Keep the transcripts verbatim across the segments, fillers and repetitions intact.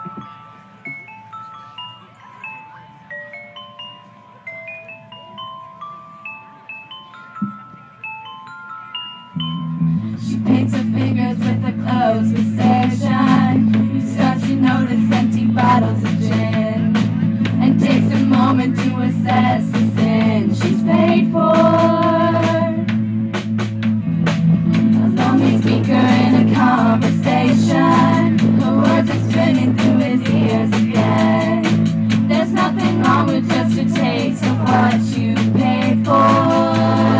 She paints her fingers with the clothes precision. You start to notice empty bottles of gin, and takes a moment to assess the sin she's paid for. A lonely speaker in a conversation, her words are spinning through his ears again. There's nothing wrong with just a taste of what you paid for.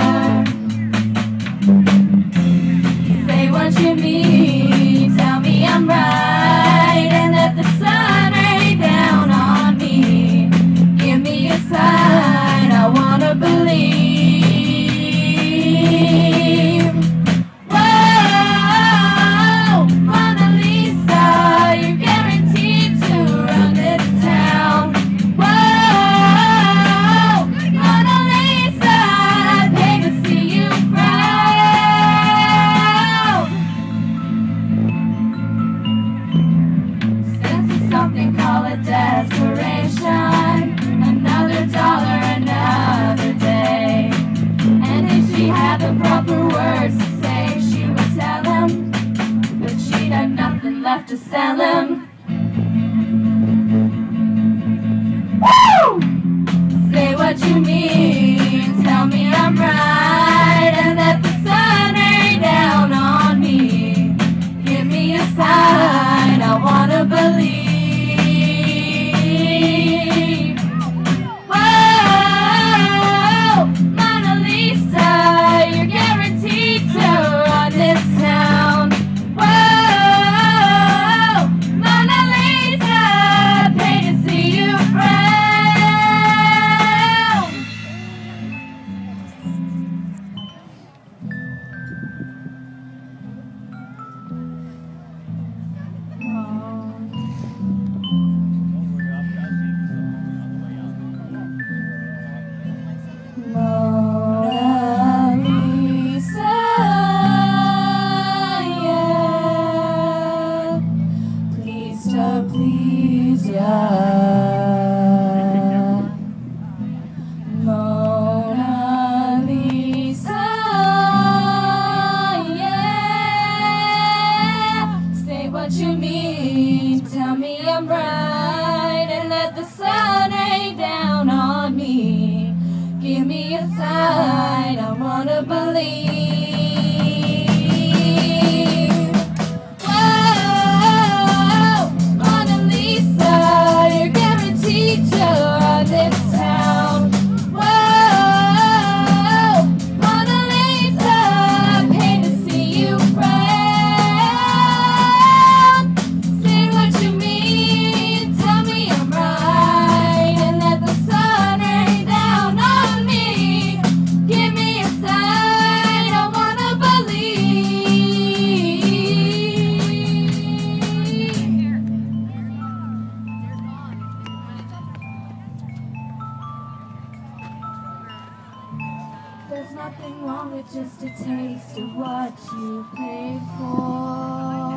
What you mean, tell me I'm right, and let the sun rain down on me. Give me a sign, I wanna believe. Whoa, Mona Lisa, you're guaranteed to run this town. Whoa, Mona Lisa, I'd pay to see you cry. Something call it desperation. Another dollar, another day. And if she had the proper words to say, she would tell him, but she'd have nothing left to sell him. Woo! Say what you mean, tell me I'm right, and let the sun rain down on me. Give me a sign, I wanna believe. Please, yeah. Mona Lisa, yeah. Say what you mean, tell me I'm right, and let the sun rain down on me. Give me a sign, I wanna believe. There's nothing wrong with just a taste of what you paid for.